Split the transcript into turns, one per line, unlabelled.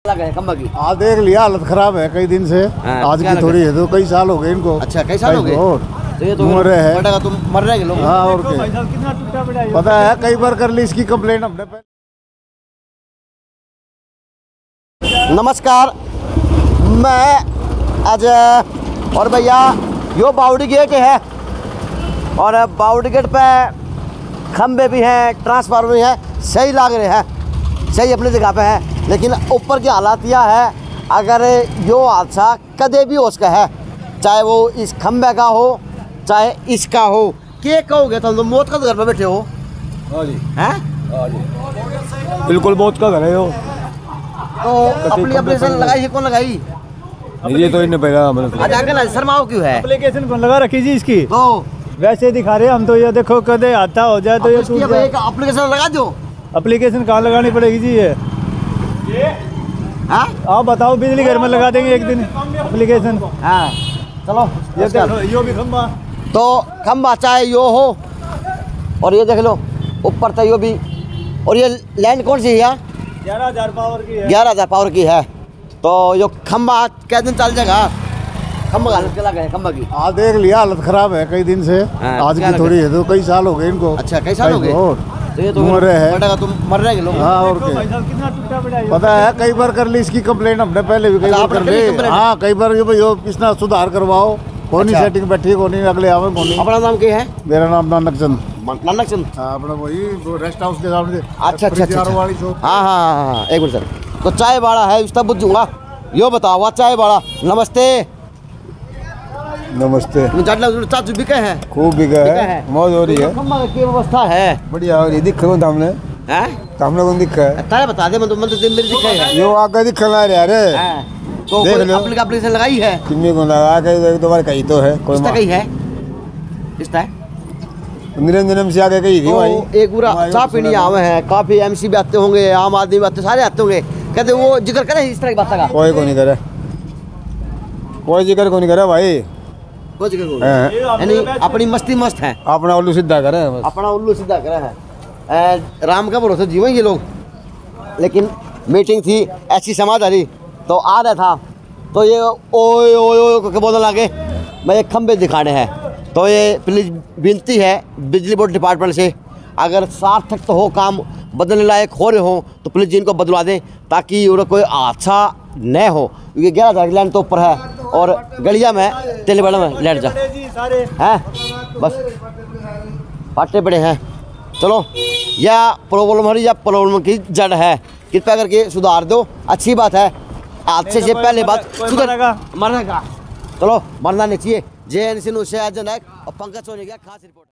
खंबा की
देख लिया, हालत खराब है कई दिन से। आज की थोड़ी है तो कई साल हो गए इनको।
अच्छा, कई साल हो गए।
तो ये तो मर रहे हैं,
तुम मर रहे लोग।
हाँ, और क्या पता है, कई बार कर ली इसकी कंप्लेंट हमने।
नमस्कार, मैं अजय और भैया यो बाउडी गेट है और बाउडी गेट पे खंबे भी हैं, ट्रांसफार्मर भी हैं, सही लग रहे हैं, सही अपनी जगह पे है। लेकिन ऊपर की हालात यह है, अगर यो हादसा कदे भी हो सका है, चाहे वो इस खंबे का हो चाहे इसका हो, क्या कहोगे तुम? तो मौत का घर पे बैठे हो।
हाँ जी,
हैं?
हाँ जी, बिल्कुल मौत का घर है यो।
तो अपनी एप्लीकेशन लगाई है, कौन लगाई?
ये तो इन्हें पहला हमने
आज आगे ना शर्माओ क्यों है?
एप्लीकेशन कौन लगा रखी जी इसकी?
तो
वैसे दिखा रहे हम तो, ये देखो कदे हादसा हो जाए तो ये टूट जाए।
एप्लीकेशन लगा दो।
एप्लीकेशन कहाँ लगानी पड़ेगी जी? ये
हाँ?
आप बताओ, बिजली घर में लगा देंगे एक दिन एप्लीकेशन।
हाँ, चलो
ये देखो, यो भी खंबा।
तो खंबा चाहे यो हो, और ये देख लो ऊपर था यो भी। और ये लैंड कौन सी है?
11,000 पावर की है।
11,000 पावर की है। तो यो खंबा कै दिन चल जाएगा? खंबा हालत क्या लगा है खंबा की?
देख लिया, हालत खराब है कई दिन से। आज की थोड़ी है तो कई साल हो गए इनको।
अच्छा, कई साल हो गए। तो ये तो
मर रहे हैं,
तुम मर रहे लोग।
हाँ, और क्या
कितना टूटा पड़ा है।
पता है, कई बार कर ली इसकी कंप्लेंट हमने, पहले भी कई बार कर ली। हाँ, कई बार यो इसना सुधार करवाओ, कोनी सेटिंग बैठी, कोनी अगले आवे कोनी।
अपना नाम क्या है?
मेरा नाम नानक चंद।
नानक चंद।
हाँ, अपना वही रेस्ट हाउस के सामने।
अच्छा अच्छा अच्छा।
वाली शॉप।
हाँ हाँ हाँ, एक मिनट सर। तो चाय बाड़ा है, उसका बुझूंगा। यो बताओ, चाय बाड़ा। नमस्ते।
नमस्ते।
चाचू बिके हैं?
खूब बिका है, मौज हो रही है।
खंबा की व्यवस्था है
बढ़िया हो रही है। दिख रहा हमने,
हैं?
हमने कौन दिखा है?
तारे बता दे, मन तो मेरी दिखा है।
यो आगे दिख रहा है रे।
तो
देख
कोई
लो।
एप्लीकेशन लगाई है?
किन्नी को लगा के एक दो बार कही तो है, कोई
किसका कही है? किसका है?
निरंजनम से आगे कही थी भाई।
तो एक पूरा चाय पीनी आवे हैं, काफी एमसी भी आते होंगे, आम आदमी भी आते, सारे आते होंगे। कहते वो जिक्र करे इस तरह की बात का?
कोई को नहीं करे, कोई जिक्र को नहीं करे भाई।
कोई जिक्र को यानी अपनी मस्ती मस्त है,
अपना उल्लू सीधा करे बस।
अपना उल्लू सीधा करा है। राम का भरोसा जीवन ये लोग। लेकिन मीटिंग थी ऐसी समाजदारी, तो आ रहा था तो ये ओए ओए ओए करके बोलने लगे मैं ये खंबे दिखाने हैं। तो ये प्लीज़ विनती है बिजली बोर्ड डिपार्टमेंट से, अगर सार्थक तो हो, काम बदलने लायक हो रहे हो तो प्लीज़ इनको बदलवा दें, ताकि और कोई हादसा न हो। क्योंकि 11,000 लैंड तो ऊपर है और गलिया में तेल बड़ा में लेट जा हैं, बस फाटे बड़े हैं। चलो, या प्रॉब्लम है या प्रॉब्लम की जड़ है, कृपया करके सुधार दो। अच्छी बात है, हादसे से पहले बात सुधर मरने का। चलो, मरना नहीं चाहिए। JNC न्यूज़ से अजय नायक और पंकज सोनी का खास रिपोर्ट।